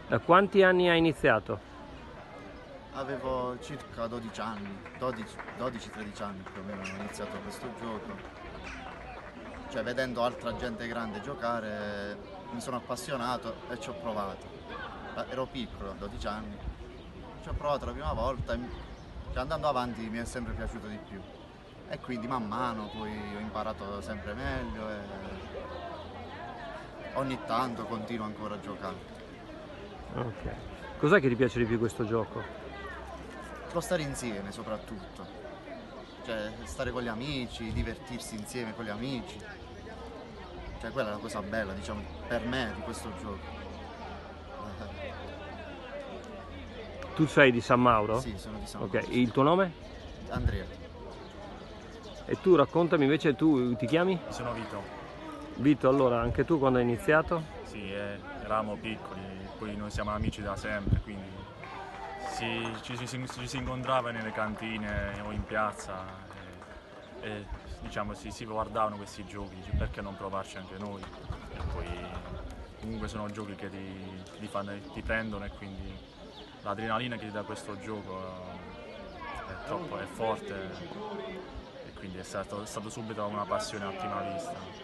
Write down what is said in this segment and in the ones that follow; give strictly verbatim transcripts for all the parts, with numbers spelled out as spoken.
Da quanti anni hai iniziato? Avevo circa dodici anni, dodici tredici anni più o meno ho iniziato questo gioco. Cioè, vedendo altra gente grande giocare, mi sono appassionato e ci ho provato. Ero piccolo, dodici anni, ci ho provato la prima volta e cioè, andando avanti mi è sempre piaciuto di più. E quindi man mano poi ho imparato sempre meglio e ogni tanto continuo ancora a giocare. Ok. Cos'è che ti piace di più questo gioco? Lo stare insieme soprattutto, cioè stare con gli amici, divertirsi insieme con gli amici, cioè quella è la cosa bella, diciamo, per me di questo gioco. Tu sei di San Mauro? Sì, sono di San Mauro. Ok, il tuo nome? Andrea. E tu raccontami invece, tu ti chiami? Sono Vito. Vito, allora anche tu quando hai iniziato? Sì, eh, eravamo piccoli, poi noi siamo amici da sempre, quindi si, ci, ci, ci si incontrava nelle cantine o in piazza e, e diciamo si, si guardavano questi giochi, dice, perché non provarci anche noi? E poi comunque sono giochi che ti, ti, fanno, ti prendono e quindi l'adrenalina che ti dà questo gioco è, troppo, è forte e quindi è stato, è stato subito una passione a prima vista.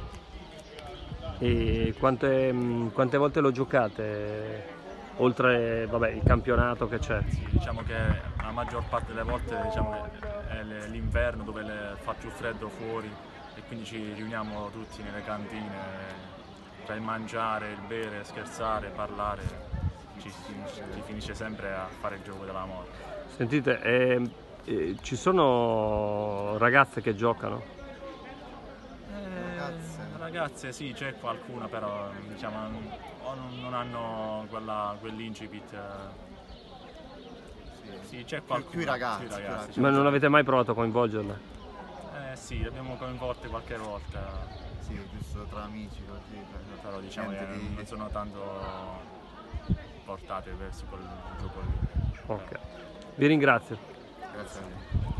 E quante, quante volte lo giocate? Oltre vabbè, il campionato che c'è? Sì, diciamo che la maggior parte delle volte diciamo che è l'inverno dove le, fa più freddo fuori e quindi ci riuniamo tutti nelle cantine, tra il mangiare, il bere, scherzare, parlare, ci, ci, ci finisce sempre a fare il gioco della morte. Sentite, eh, eh, ci sono ragazze che giocano? Ragazze. Ragazze sì, c'è qualcuna, però diciamo o non, non hanno quella, quell'incipit. Sì, c'è qualcuno. Più ragazzi, più ragazzi, ragazzi. Ma non avete mai provato a coinvolgerle? Eh sì, le abbiamo coinvolte qualche volta. Sì, giusto tra amici così. Però diciamo che di... non sono tanto portate verso quel gioco lì. Ok. Vi ringrazio. Grazie a te.